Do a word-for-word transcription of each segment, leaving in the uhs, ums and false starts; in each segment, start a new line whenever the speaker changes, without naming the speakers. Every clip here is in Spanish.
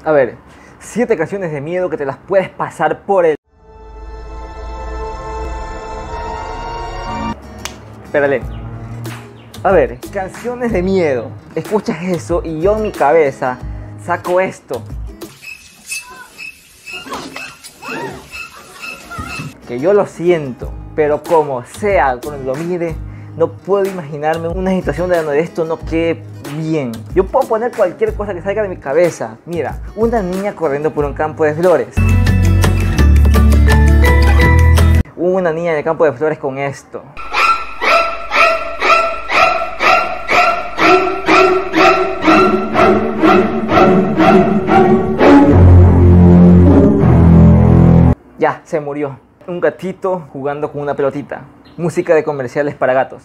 A ver, siete canciones de miedo que te las puedes pasar por el... Espérale. A ver, canciones de miedo. Escuchas eso y yo en mi cabeza saco esto. Que yo lo siento, pero como sea, cuando lo mire, no puedo imaginarme una situación de donde esto no quede bien. Yo puedo poner cualquier cosa que salga de mi cabeza. Mira, una niña corriendo por un campo de flores. Una niña en el campo de flores con esto. Ya, se murió. Un gatito jugando con una pelotita. Música de comerciales para gatos.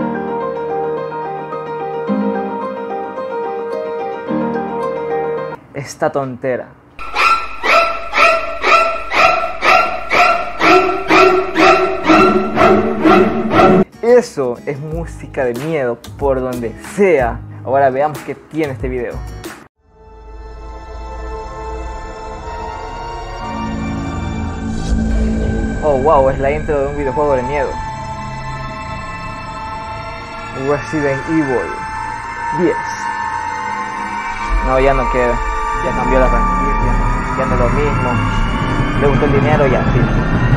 Esta tontera. Eso es música de miedo por donde sea. Ahora veamos qué tiene este video. Oh wow, es la intro de un videojuego de miedo. Resident Evil diez. No, ya no queda. Ya cambió la franquicia. Ya no es lo mismo. Le gustó el dinero y así.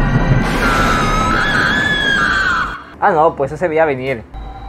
Ah no, pues eso se veía venir.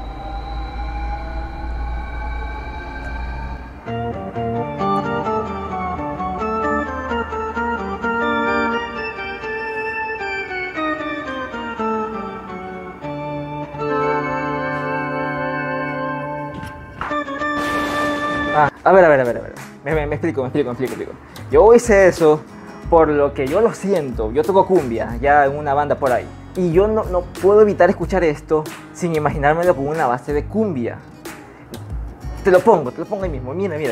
Ah, a ver, a ver, a ver, a ver. Me, me, me explico, me explico, me explico, me explico. Yo hice eso por lo que yo lo siento. Yo toco cumbia, ya en una banda por ahí. Y yo no, no puedo evitar escuchar esto sin imaginármelo con una base de cumbia. Te lo pongo, te lo pongo ahí mismo. Mira, mira.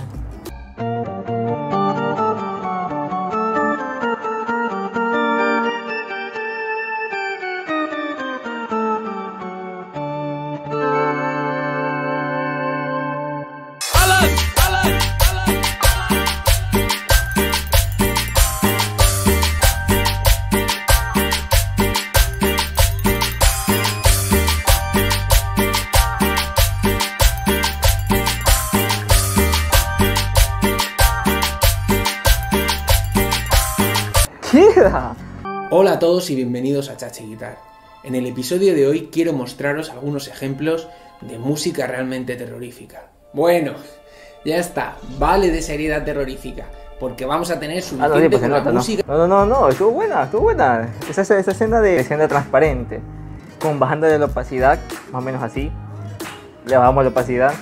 Hola a todos y bienvenidos a Chachi Guitar. En el episodio de hoy quiero mostraros algunos ejemplos de música realmente terrorífica. Bueno, ya está, vale de seriedad terrorífica, porque vamos a tener suficiente ah, no, sí, pues con la nota, música.
No, no, no, no, estuvo buena, estuvo buena. Esa, esa escena de escena transparente, con bajando de la opacidad, más o menos así. Le bajamos la opacidad.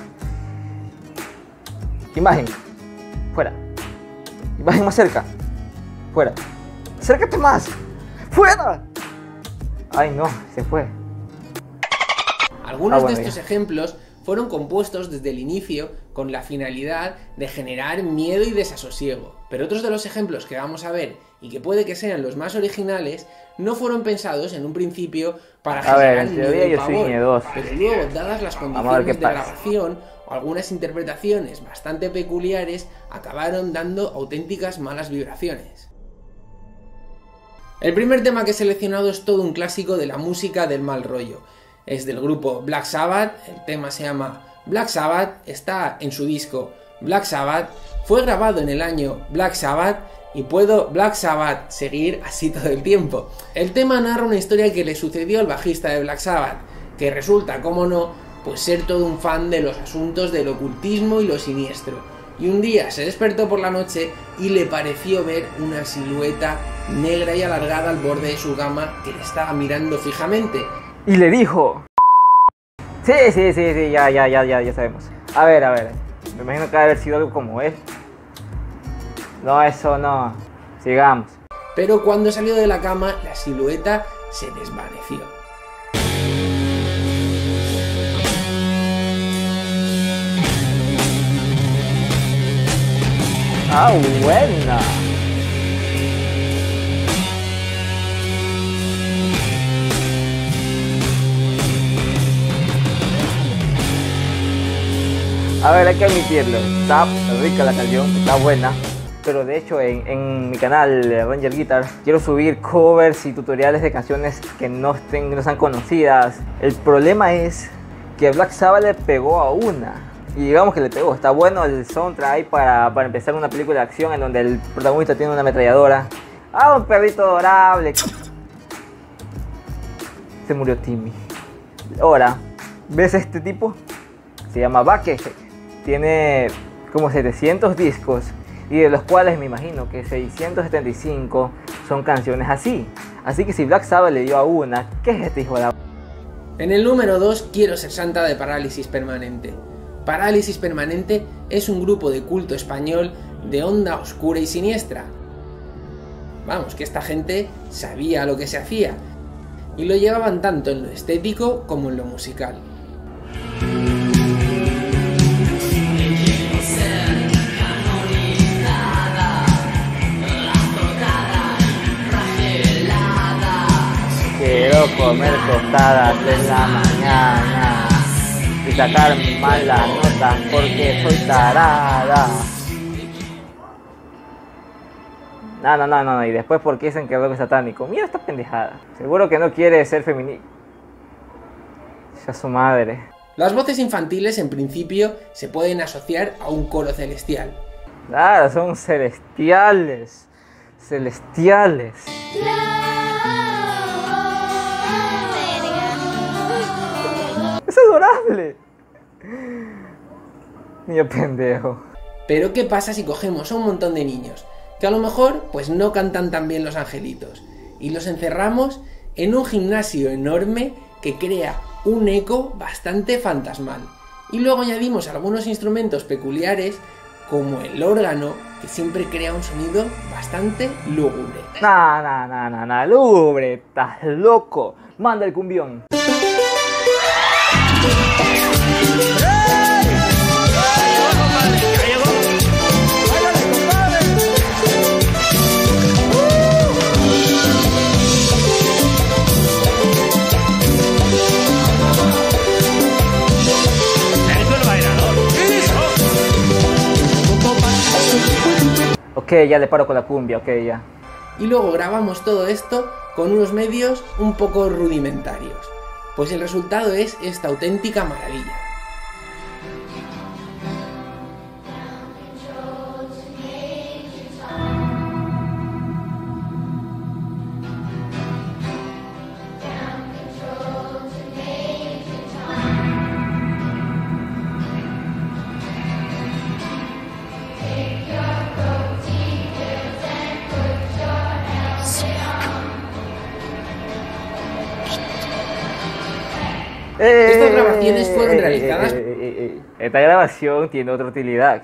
Imagen, fuera. Imagen más cerca, fuera. ¡Acércate más! ¡Fuera! Ay no, se fue.
Algunos
ah, bueno,
de estos ya. ejemplos fueron compuestos desde el inicio con la finalidad de generar miedo y desasosiego. Pero otros de los ejemplos que vamos a ver, y que puede que sean los más originales, no fueron pensados en un principio para
a
generar
ver,
miedo y
yo
pavor.
Soy miedoso.
Pero luego, dadas las condiciones de grabación o algunas interpretaciones bastante peculiares, acabaron dando auténticas malas vibraciones. El primer tema que he seleccionado es todo un clásico de la música del mal rollo. Es del grupo Black Sabbath, el tema se llama Black Sabbath, está en su disco Black Sabbath, fue grabado en el año Black Sabbath y puedo Black Sabbath seguir así todo el tiempo. El tema narra una historia que le sucedió al bajista de Black Sabbath, que resulta, como no, pues ser todo un fan de los asuntos del ocultismo y lo siniestro. Y un día se despertó por la noche y le pareció ver una silueta negra y alargada al borde de su cama que le estaba mirando fijamente.
Y le dijo... Sí, sí, sí, sí, ya, ya, ya, ya, ya sabemos. A ver, a ver, me imagino que debe haber sido algo como él. No, eso no. Sigamos.
Pero cuando salió de la cama, la silueta se desvaneció.
¡Ah, buena! A ver, hay que admitirlo. Está rica la canción, está buena. pero de hecho en, en mi canal Ranger Guitar quiero subir covers y tutoriales de canciones que no, estén, no sean conocidas. El problema es que Black Sabbath le pegó a una, y digamos que le pegó. Está bueno el soundtrack ahí para, para empezar una película de acción en donde el protagonista tiene una ametralladora. Ah, un perrito adorable. Se murió Timmy. Ahora, ¿ves este tipo? Se llama Buckethead. Tiene como setecientos discos, y de los cuales me imagino que seiscientos setenta y cinco son canciones así. Así que si Black Sabbath le dio a una, ¿qué es este hijo de la...?
En el número dos, Quiero ser santa de Parálisis Permanente. Parálisis Permanente es un grupo de culto español de onda oscura y siniestra. Vamos, que esta gente sabía lo que se hacía, y lo llevaban tanto en lo estético como en lo musical.
Quiero comer tostadas en la mañana y sacar malas notas porque soy tarada. No, no, no, no, y después porque dicen que el rock es satánico. Mira esta pendejada. Seguro que no quiere ser feminista. Ya su madre.
Las voces infantiles en principio se pueden asociar a un coro celestial.
Claro, son celestiales. Celestiales. Es adorable. Niño pendejo.
Pero ¿qué pasa si cogemos a un montón de niños que a lo mejor pues no cantan tan bien los angelitos y los encerramos en un gimnasio enorme que crea un eco bastante fantasmal, y luego añadimos algunos instrumentos peculiares como el órgano, que siempre crea un sonido bastante lúgubre?
Nah, nah, nah, nah, nah, lúgubre, estás loco. Manda el cumbión. Ok, ya le paro con la cumbia, ok, ya.
Y luego grabamos todo esto con unos medios un poco rudimentarios, pues el resultado es esta auténtica maravilla.
Eh,
Estas grabaciones fueron
eh,
realizadas...
eh, eh, eh, eh. Esta grabación tiene otra utilidad.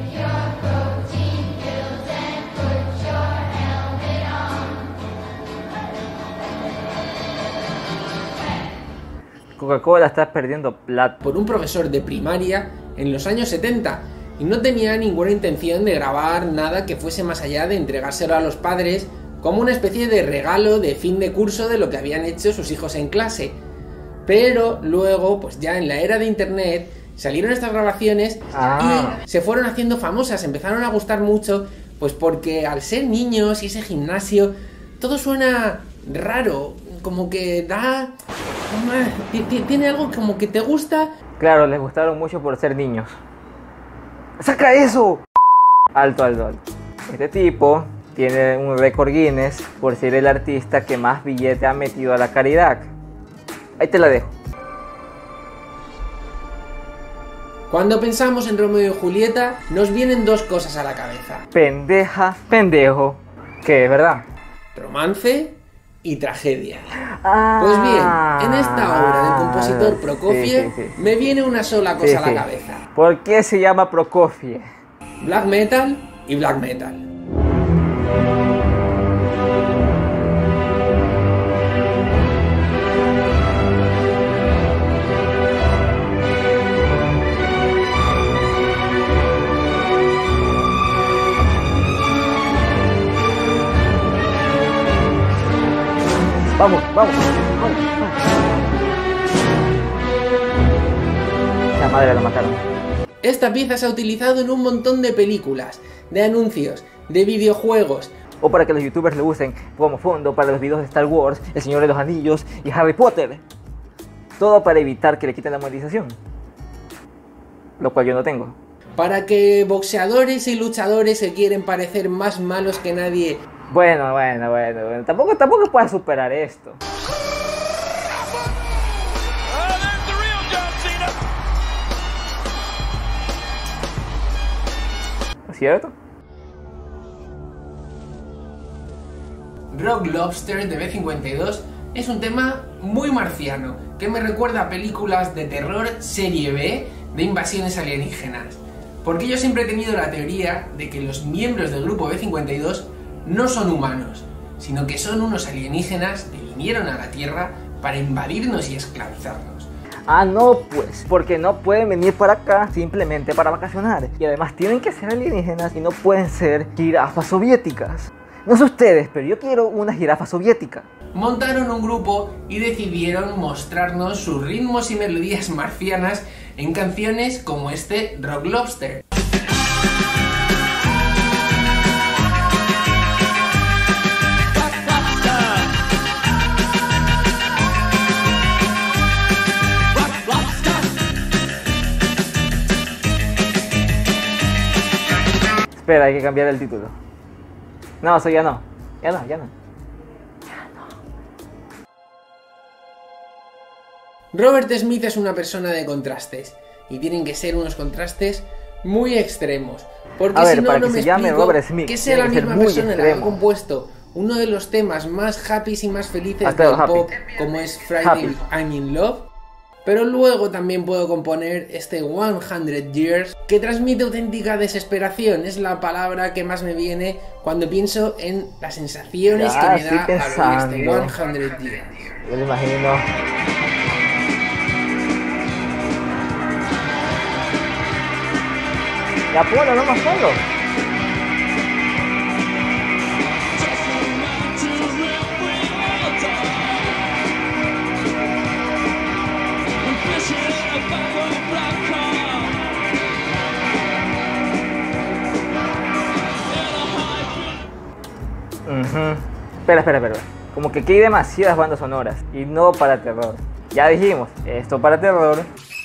Coca-Cola está perdiendo plata.
por un profesor de primaria en los años setenta, y no tenía ninguna intención de grabar nada que fuese más allá de entregárselo a los padres como una especie de regalo de fin de curso de lo que habían hecho sus hijos en clase. Pero luego, pues ya en la era de internet, salieron estas grabaciones
Ah.
y se fueron haciendo famosas, empezaron a gustar mucho, pues porque al ser niños y ese gimnasio, todo suena raro, como que da... tiene algo como que te gusta.
Claro, les gustaron mucho por ser niños. ¡Saca eso! Alto, alto, alto. Este tipo tiene un récord Guinness por ser el artista que más billete ha metido a la caridad. Ahí te la dejo.
Cuando pensamos en Romeo y Julieta, nos vienen dos cosas a la cabeza:
Pendeja, pendejo. Que es verdad.
romance y tragedia.
Ah,
Pues bien, en esta obra del compositor Prokofiev,
sí, sí, sí.
me viene una sola cosa
Sí,
a la
sí.
cabeza:
¿Por qué se llama Prokofiev?
black metal y black metal.
Vamos, vamos, vamos, vamos. La madre la mataron.
Esta pieza se ha utilizado en un montón de películas, de anuncios, de videojuegos.
O para que los youtubers lo usen como fondo para los videos de Star Wars, El Señor de los Anillos y Harry Potter. Todo para evitar que le quiten la monetización. Lo cual yo no tengo.
Para que boxeadores y luchadores se quieren parecer más malos que nadie.
Bueno, bueno, bueno, bueno. Tampoco, tampoco puedes superar esto. ¿No es cierto?
Rock Lobster de B cincuenta y dos es un tema muy marciano, que me recuerda a películas de terror serie B de invasiones alienígenas. Porque yo siempre he tenido la teoría de que los miembros del grupo B cincuenta y dos no son humanos, sino que son unos alienígenas que vinieron a la Tierra para invadirnos y esclavizarnos.
Ah, no, pues, porque no pueden venir para acá simplemente para vacacionar. Y además tienen que ser alienígenas y no pueden ser jirafas soviéticas. No sé ustedes, pero yo quiero una jirafa soviética.
Montaron un grupo y decidieron mostrarnos sus ritmos y melodías marcianas en canciones como este Rock Lobster.
Espera, hay que cambiar el título. No, eso ya no. Ya no, ya no.
Robert Smith es una persona de contrastes y tienen que ser unos contrastes muy extremos, porque
a ver,
si no,
para
no
que
me
se llame
explico
Robert Smith,
que sea la
tiene que ser
misma
muy
persona la que ha
extremo.
compuesto uno de los temas más happy y más felices
Hasta
del
happy.
pop, como es Friday
Happy.
I'm in Love, pero luego también puedo componer este cien Years que transmite auténtica desesperación. Es la palabra que más me viene cuando pienso en las sensaciones
Ya,
que me
estoy
da al oír
pensando.
este cien Years.
Yo lo imagino. Ya ponlo, no más solo. Uh-huh. Espera, espera, espera. Como que aquí hay demasiadas bandas sonoras y no para terror. Ya dijimos, esto para terror.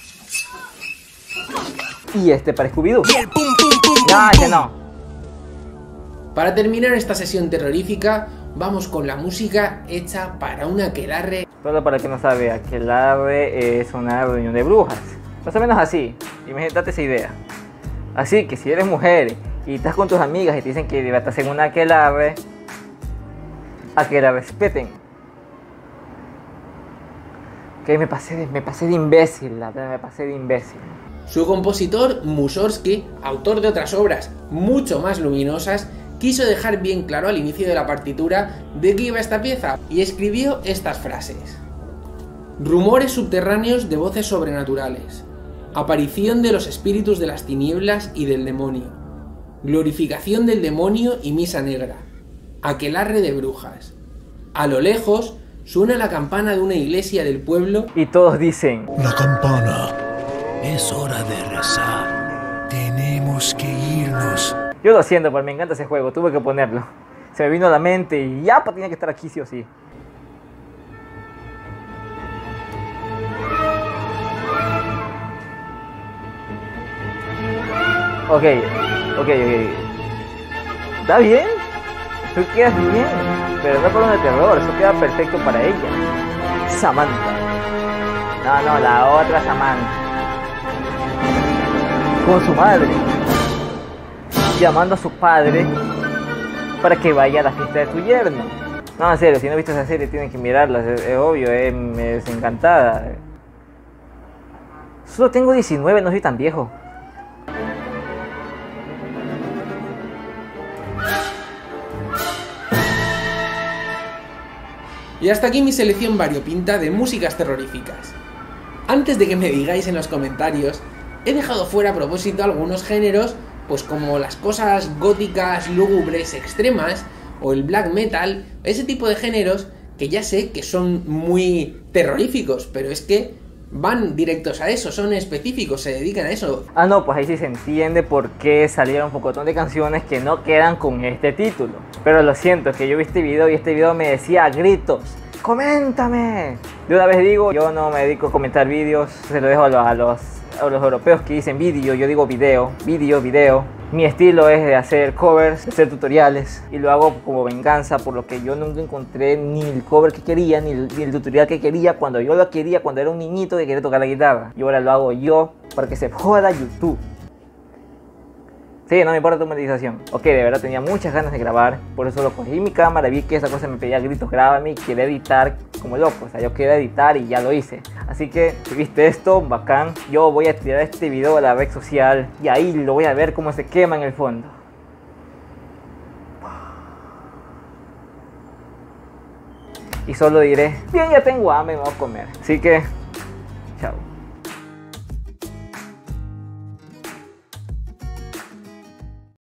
Y este para Scooby-Doo. No, ese no.
Para terminar esta sesión terrorífica, vamos con la música hecha para un aquelarre.
Solo para que no sabe, aquelarre es una reunión de brujas. Más o menos así. Imagínate esa idea. Así que si eres mujer y estás con tus amigas y te dicen que estás en una aquelarre, a que la respeten. Que me pasé de, me pasé de imbécil, la verdad, me pasé de imbécil.
Su compositor, Mussorgsky, autor de otras obras mucho más luminosas, quiso dejar bien claro al inicio de la partitura de qué iba esta pieza y escribió estas frases. Rumores subterráneos de voces sobrenaturales. Aparición de los espíritus de las tinieblas y del demonio. Glorificación del demonio y misa negra. Aquelarre de brujas. A lo lejos suena la campana de una iglesia del pueblo
y todos dicen:
la campana. Es hora de rezar. Tenemos que irnos.
Yo lo siento, pero me encanta ese juego, tuve que ponerlo. Se me vino a la mente y ya pues, tenía que estar aquí sí o sí. Ok, ok, ok. ¿Está bien? Tú quedas bien, pero no para un de terror, eso queda perfecto para ella. Samantha. No, no, la otra Samantha. Con su madre. Llamando a su padre para que vaya a la fiesta de su yerno. No, en serio, si no has visto esa serie tienen que mirarla, es, es obvio, es, es encantada. Solo tengo diecinueve, no soy tan viejo.
Y hasta aquí mi selección variopinta de músicas terroríficas. Antes de que me digáis en los comentarios, he dejado fuera a propósito algunos géneros, pues como las cosas góticas, lúgubres, extremas, o el black metal, ese tipo de géneros que ya sé que son muy terroríficos, pero es que van directos a eso, son específicos, se dedican a eso.
Ah, no, pues ahí sí se entiende por qué salieron un pocotón de canciones que no quedan con este título. Pero lo siento, que yo vi este video y este video me decía a gritos: ¡coméntame! De una vez digo, yo no me dedico a comentar vídeos, se lo dejo a los, a los, a los europeos que dicen vídeo, yo digo video, vídeo, video. Mi estilo es de hacer covers, de hacer tutoriales, y lo hago como venganza por lo que yo nunca encontré ni el cover que quería, ni el, ni el tutorial que quería cuando yo lo quería, cuando era un niñito que quería tocar la guitarra. Y ahora lo hago yo para que se joda YouTube. Sí, no me importa tu monetización. Ok, de verdad tenía muchas ganas de grabar, por eso lo cogí mi cámara, vi que esa cosa me pedía gritos, grábame, y quería editar como loco. O sea, yo quería editar y ya lo hice. Así que, si viste esto, bacán. Yo voy a tirar este video a la red social y ahí lo voy a ver cómo se quema en el fondo. Y solo diré: bien, ya tengo hambre, me voy a comer. Así que